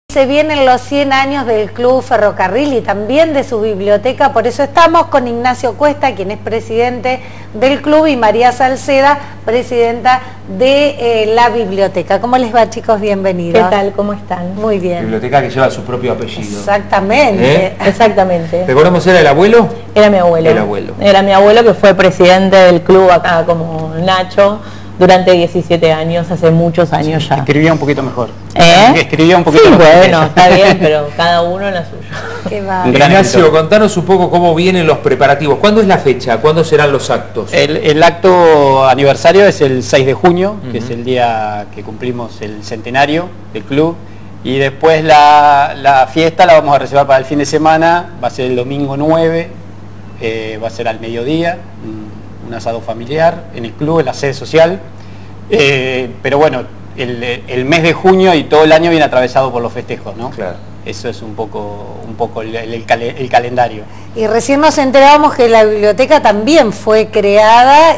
Se vienen los 100 años del Club Ferrocarril y también de su biblioteca, por eso estamos con Ignacio Cuesta, quien es presidente del club, y María Salceda, presidenta de la biblioteca. ¿Cómo les va, chicos? Bienvenidos. ¿Qué tal? ¿Cómo están? Muy bien. Biblioteca que lleva su propio apellido. Exactamente. Exactamente. ¿Recordamos era el abuelo? Era mi abuelo. El abuelo. Era mi abuelo, que fue presidente del club acá como Nacho durante 17 años, hace muchos años ya. Escribía un poquito mejor. ¿Eh? Escribía un poquito sí, mejor. Bueno, está bien, pero cada uno en la suya. Qué va. Ignacio, contanos un poco cómo vienen los preparativos. ¿Cuándo es la fecha? ¿Cuándo serán los actos? El acto aniversario es el 6 de junio, que es el día que cumplimos el centenario del club. Y después la fiesta la vamos a reservar para el fin de semana. Va a ser el domingo 9, va a ser al mediodía, un asado familiar en el club, en la sede social. Pero bueno, el mes de junio y todo el año viene atravesado por los festejos, ¿no? Claro. Eso es un poco el calendario. Y recién nos enterábamos que la biblioteca también fue creada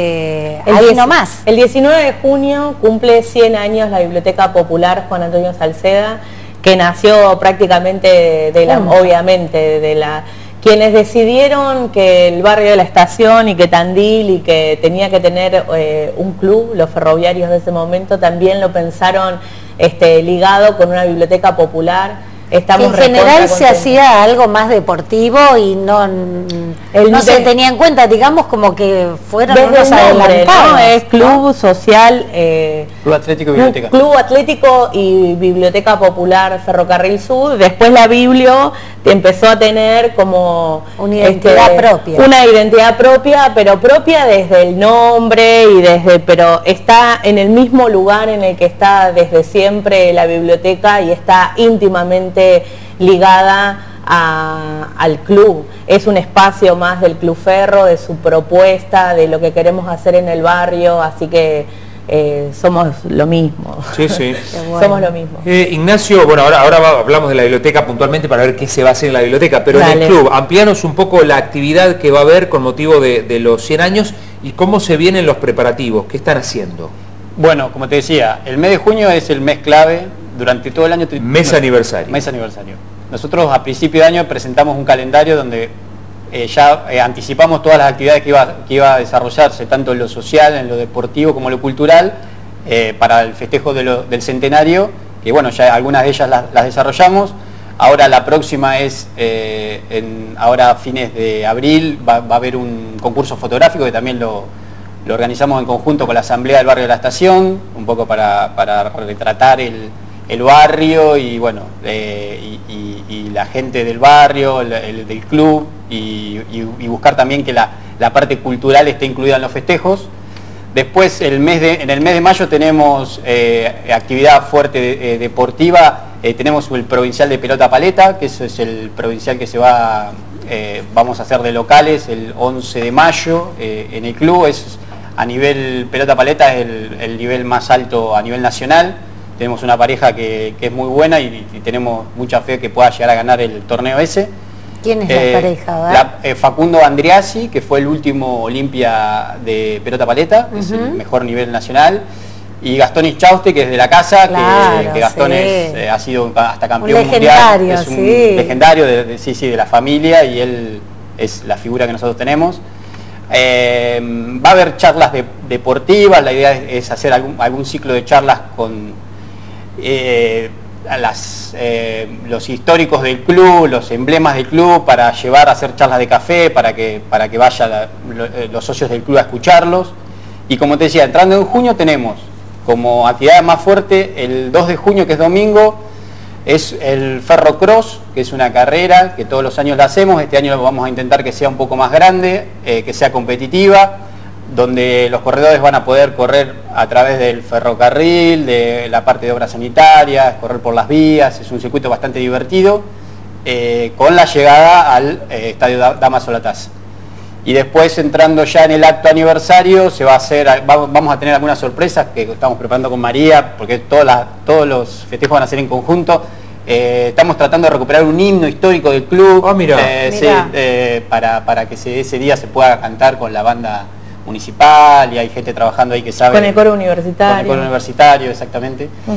ahí nomás. El 19 de junio cumple 100 años la Biblioteca Popular Juan Antonio Salceda, que nació prácticamente obviamente de quienes decidieron que el barrio de la Estación y que Tandil y que tenía que tener un club, los ferroviarios de ese momento también lo pensaron ligado con una biblioteca popular. En general se hacía algo más deportivo y no se tenía en cuenta, digamos, como que fueron unos adelantados, ¿no? Es club social, Club Atlético y Biblioteca. Club Atlético y Biblioteca Popular Ferrocarril Sur. Después la Biblio empezó a tener como una identidad propia. Una identidad propia, pero propia desde el nombre pero está en el mismo lugar en el que está desde siempre la biblioteca y está íntimamente ligada al club. Es un espacio más del Club Ferro, de su propuesta, de lo que queremos hacer en el barrio, así que somos lo mismo. Sí, sí. Bueno. Somos lo mismo. Ignacio, bueno, ahora hablamos de la biblioteca puntualmente para ver qué se va a hacer en la biblioteca, pero en el club, amplíanos un poco la actividad que va a haber con motivo de los 100 años y cómo se vienen los preparativos, qué están haciendo. Bueno, como te decía, el mes de junio es el mes clave. Durante todo el año... Mes aniversario. Mes aniversario. Nosotros a principio de año presentamos un calendario donde anticipamos todas las actividades que iba a desarrollarse, tanto en lo social, en lo deportivo como en lo cultural, para el festejo del centenario, que bueno, ya algunas de ellas las desarrollamos. Ahora la próxima es, ahora a fines de abril, va a haber un concurso fotográfico que también lo organizamos en conjunto con la Asamblea del Barrio de la Estación, un poco para retratar el barrio y bueno y la gente del barrio, del club y buscar también que la parte cultural esté incluida en los festejos. Después en el mes de mayo tenemos actividad fuerte deportiva, tenemos el provincial de pelota paleta, que eso es el provincial que vamos a hacer de locales el 11 de mayo en el club. Es a nivel pelota paleta es el nivel más alto a nivel nacional. Tenemos una pareja que es muy buena y tenemos mucha fe que pueda llegar a ganar el torneo ese. ¿Quién es la pareja? Facundo Andriasi, que fue el último Olimpia de pelota paleta, es el mejor nivel nacional. Y Gastón Ischauste, que es de la casa, claro, que Gastón sí. Ha sido hasta campeón legendario, mundial. Es un legendario de la familia y él es la figura que nosotros tenemos. Va a haber charlas deportivas, la idea es hacer algún ciclo de charlas con los históricos del club, los emblemas del club, para llevar a hacer charlas de café, para que vayan los socios del club a escucharlos. Y como te decía, entrando en junio tenemos como actividad más fuerte el 2 de junio, que es domingo, es el Ferro Cross, que es una carrera que todos los años la hacemos. Este año vamos a intentar que sea un poco más grande, que sea competitiva, donde los corredores van a poder correr a través del ferrocarril, de la parte de obras sanitarias, correr por las vías. Es un circuito bastante divertido, con la llegada al Estadio Damaso Latas. Y después, entrando ya en el acto aniversario, vamos a tener algunas sorpresas que estamos preparando con María, porque todos los festejos van a ser en conjunto. Estamos tratando de recuperar un himno histórico del club, sí, para que ese día se pueda cantar con la banda municipal, y hay gente trabajando ahí que sabe. Con el coro universitario. Con el coro universitario, exactamente.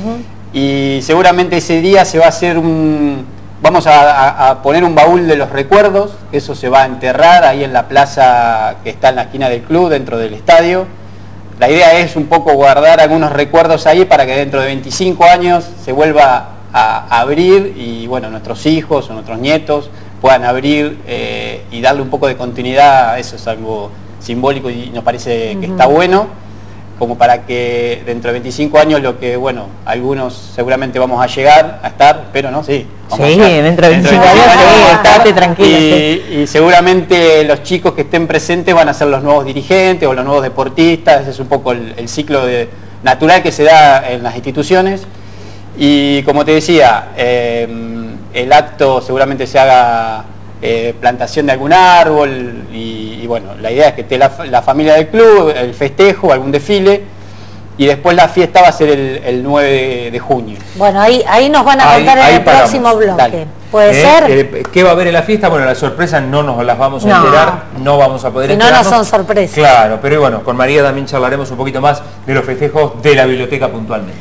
y seguramente ese día se va a hacer vamos a poner un baúl de los recuerdos, eso se va a enterrar ahí en la plaza que está en la esquina del club, dentro del estadio. La idea es un poco guardar algunos recuerdos ahí para que dentro de 25 años se vuelva a abrir y bueno, nuestros hijos o nuestros nietos puedan abrir y darle un poco de continuidad. Eso es algo simbólico y nos parece que está bueno, como para que dentro de 25 años lo que, bueno, algunos seguramente vamos a llegar a estar, pero no, sí. Sí, dentro de 25 años, estate tranquilo. Y seguramente los chicos que estén presentes van a ser los nuevos dirigentes o los nuevos deportistas. Ese es un poco el ciclo natural que se da en las instituciones. Y como te decía, el acto seguramente se haga plantación de algún árbol y bueno, la idea es que esté la familia del club, el festejo, algún desfile. Y después la fiesta va a ser el 9 de junio. Bueno, ahí nos van a contar en el próximo bloque. Dale. ¿Puede ser? ¿Qué va a haber en la fiesta? Bueno, las sorpresas no nos las vamos a enterar, no vamos a poder enterarnos. No son sorpresas. Claro, pero bueno, con María también charlaremos un poquito más de los festejos de la biblioteca puntualmente.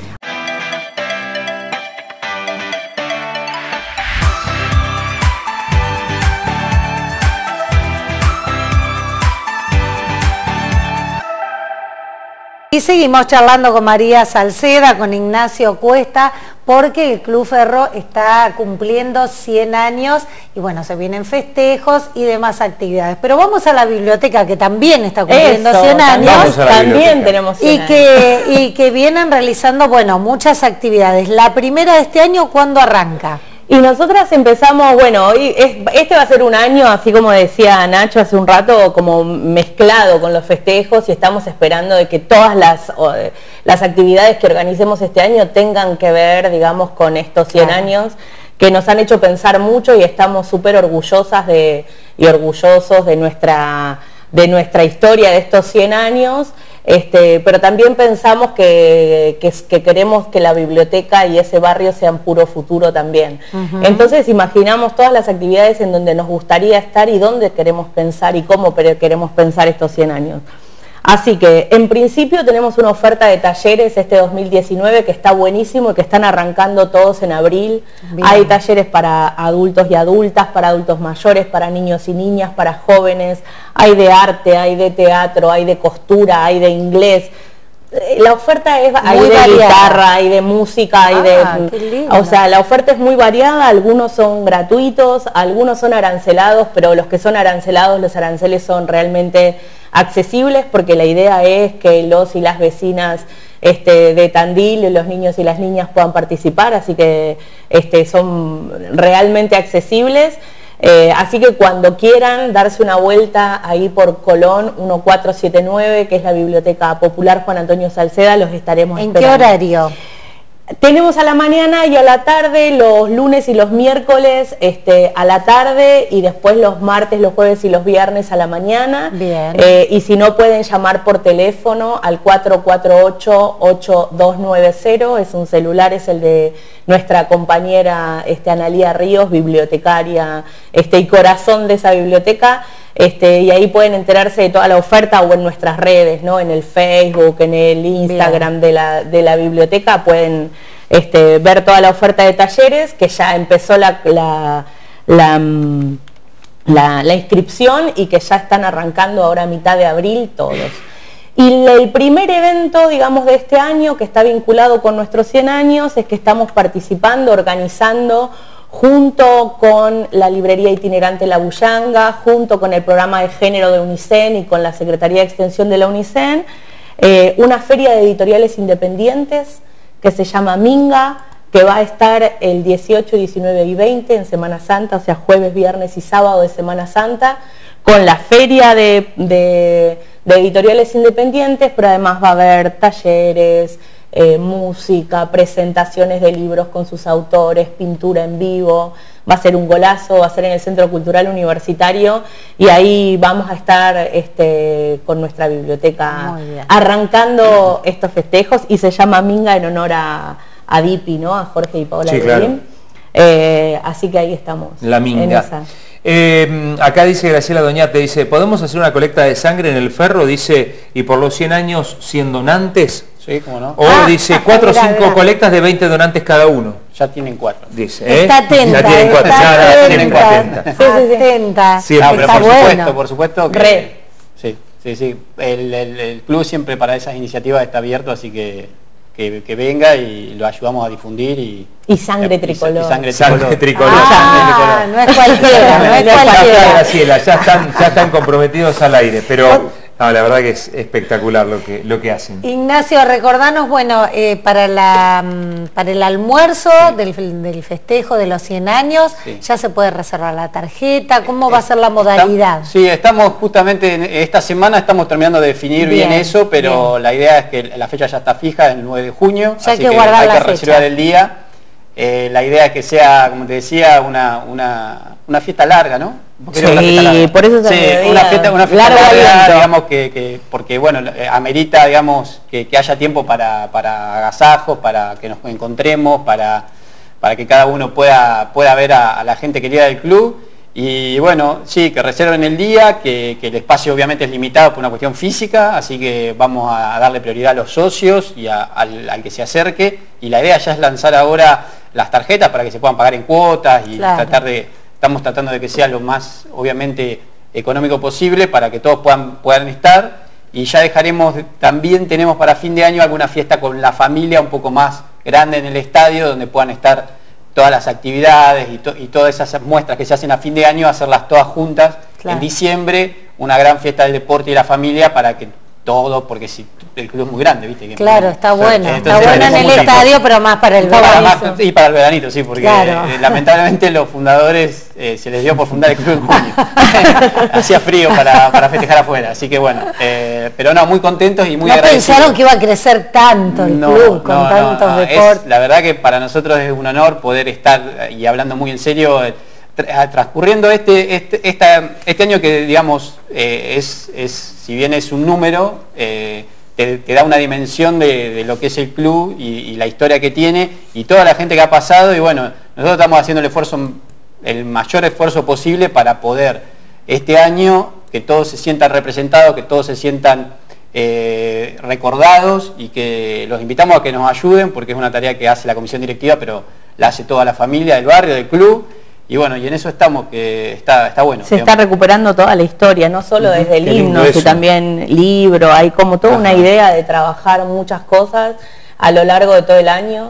Y seguimos charlando con María Salceda, con Ignacio Cuesta, porque el Club Ferro está cumpliendo 100 años y bueno, se vienen festejos y demás actividades. Pero vamos a la biblioteca, que también está cumpliendo 100 años. También tenemos 100 años. Y que vienen realizando, bueno, muchas actividades. La primera de este año, ¿cuándo arranca? Y nosotras empezamos, bueno, hoy este va a ser un año, así como decía Nacho hace un rato, como mezclado con los festejos, y estamos esperando de que todas las actividades que organicemos este año tengan que ver, digamos, con estos 100 años, que nos han hecho pensar mucho y estamos súper orgullosas y orgullosos de nuestra historia de estos 100 años. Pero también pensamos que queremos que la biblioteca y ese barrio sean puro futuro también. Entonces imaginamos todas las actividades en donde nos gustaría estar y dónde queremos pensar y cómo queremos pensar estos 100 años. Así que en principio tenemos una oferta de talleres este 2019 que está buenísimo y que están arrancando todos en abril. Bien. Hay talleres para adultos y adultas, para adultos mayores, para niños y niñas, para jóvenes. Hay de arte, hay de teatro, hay de costura, hay de inglés. La oferta es, hay de guitarra, hay de música, hay o sea, la oferta es muy variada. Algunos son gratuitos, algunos son arancelados, pero los que son arancelados, los aranceles son realmente accesibles, porque la idea es que los y las vecinas de Tandil, los niños y las niñas puedan participar, así que son realmente accesibles. Así que cuando quieran darse una vuelta ahí por Colón 1479, que es la Biblioteca Popular Juan Antonio Salceda, los estaremos esperando. ¿En qué horario? Tenemos a la mañana y a la tarde, los lunes y los miércoles a la tarde, y después los martes, los jueves y los viernes a la mañana. Bien. Y si no, pueden llamar por teléfono al 448-8290, es un celular, es el de nuestra compañera Analía Ríos, bibliotecaria y corazón de esa biblioteca. Y ahí pueden enterarse de toda la oferta, o en nuestras redes, ¿no? En el Facebook, en el Instagram de la biblioteca, pueden ver toda la oferta de talleres, que ya empezó la inscripción y que ya están arrancando ahora a mitad de abril todos. Y el primer evento, digamos, de este año, que está vinculado con nuestros 100 años, es que estamos participando, organizando, junto con la librería itinerante La Bullanga, junto con el programa de género de UNICEN y con la Secretaría de Extensión de la UNICEN, una feria de editoriales independientes que se llama Minga, que va a estar el 18, 19 y 20 en Semana Santa, o sea, jueves, viernes y sábado de Semana Santa, con la feria de editoriales independientes, pero además va a haber talleres, música, presentaciones de libros con sus autores, pintura en vivo. Va a ser un golazo, va a ser en el Centro Cultural Universitario, y ahí vamos a estar con nuestra biblioteca arrancando estos festejos, y se llama Minga en honor a Dipi, ¿no? A Jorge y Paola de Lim. Así que ahí estamos. La Minga. Acá dice Graciela Doñate, dice, ¿podemos hacer una colecta de sangre en el Ferro? Dice, y por los 100 años 100 donantes. Sí, cómo no. O dice 4 o 5 colectas de 20 donantes cada uno. Ya tienen 4. Dice, Está atenta. Ya tienen 4. Ya tienen 4. Atenta. Siempre. Pero Está por supuesto que... Sí. El club siempre para esas iniciativas está abierto, así que venga y lo ayudamos a difundir. Y sangre tricolor. Sangre tricolor. No es cualquiera, no es cualquiera. Graciela, ya están comprometidos al aire, pero no, la verdad que es espectacular lo que hacen. Ignacio, recordanos, bueno, para el almuerzo del festejo de los 100 años, ya se puede reservar la tarjeta, ¿cómo va a ser la modalidad? Estamos justamente, esta semana estamos terminando de definir bien eso, pero la idea es que la fecha ya está fija, el 9 de junio, ya así hay que guardar hay la que fecha. reservar el día. La idea es que sea, como te decía, una fiesta larga, ¿no? Sí, por eso una fiesta larga, digamos, porque bueno, amerita, digamos, que haya tiempo para agasajos, para que nos encontremos, para que cada uno pueda ver a la gente querida del club. Y bueno, sí, que reserven el día, que el espacio obviamente es limitado por una cuestión física, así que vamos a darle prioridad a los socios y al que se acerque. Y la idea ya es lanzar ahora las tarjetas para que se puedan pagar en cuotas y estamos tratando de que sea lo más, obviamente, económico posible para que todos puedan estar. Y ya también tenemos para fin de año alguna fiesta con la familia un poco más grande en el estadio, donde puedan estar todas las actividades y todas esas muestras que se hacen a fin de año, hacerlas todas juntas en diciembre, una gran fiesta del deporte y la familia para que todo, porque si el club es muy grande, ¿viste? Claro, está bueno. Está bueno en el estadio, pero más para el veranito. Y para el veranito, sí, porque lamentablemente los fundadores se les dio por fundar el club en junio. Hacía frío para festejar afuera, así que bueno. Pero no, muy contentos y muy agradecidos. ¿No pensaron que iba a crecer tanto el club con tantos deportes? La verdad que para nosotros es un honor poder estar, y hablando muy en serio, transcurriendo este año que, digamos, si bien es un número, te da una dimensión de lo que es el club y la historia que tiene y toda la gente que ha pasado. Y bueno, nosotros estamos haciendo el mayor esfuerzo posible para poder este año que todos se sientan representados, que todos se sientan recordados, y que los invitamos a que nos ayuden, porque es una tarea que hace la comisión directiva, pero la hace toda la familia del barrio, del club. Y bueno, y en eso estamos, que está bueno. Se está recuperando toda la historia, no solo desde el himno, sino también libro, hay como toda una idea de trabajar muchas cosas a lo largo de todo el año.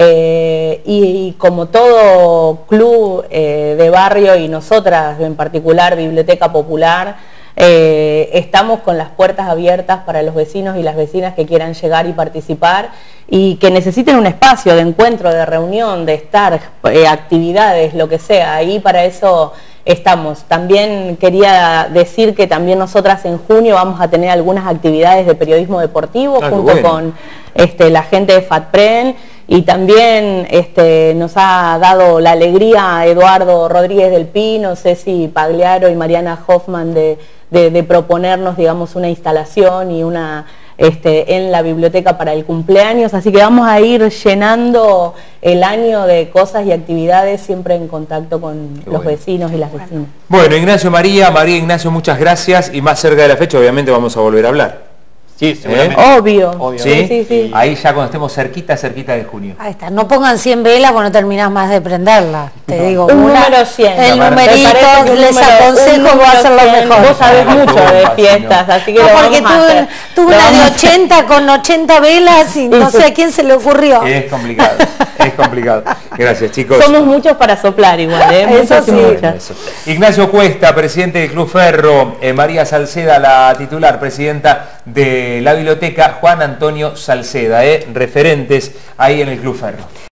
Y como todo club de barrio, y nosotras en particular, Biblioteca Popular, estamos con las puertas abiertas para los vecinos y las vecinas que quieran llegar y participar y que necesiten un espacio de encuentro, de reunión, de estar, actividades, lo que sea. Ahí para eso estamos. También quería decir que también nosotras en junio vamos a tener algunas actividades de periodismo deportivo junto con la gente de FATPREN. Y también nos ha dado la alegría Eduardo Rodríguez del Pino, Ceci Pagliaro y Mariana Hoffman de proponernos, digamos, una instalación y una en la biblioteca para el cumpleaños, así que vamos a ir llenando el año de cosas y actividades, siempre en contacto con los vecinos y las vecinas. Bueno, Ignacio, María, Ignacio, muchas gracias, y más cerca de la fecha obviamente vamos a volver a hablar. Sí, seguramente. Obvio. ¿Sí? Ahí ya cuando estemos cerquita de junio. Ahí está, no pongan 100 velas cuando terminás más de prenderla. Te digo, un número 100. El numerito, les aconsejo, va a ser lo mejor. Vos sabés mucho de fiestas, así que no, porque tuve una de 80 con 80 velas y no sé a quién se le ocurrió. Es complicado, es complicado. Gracias, chicos. Somos muchos para soplar igual, Eso sí. Ignacio Cuesta, presidente del Club Ferro, María Salceda, la titular, presidenta de la biblioteca, Juan Antonio Salceda, referentes ahí en el Club Ferro.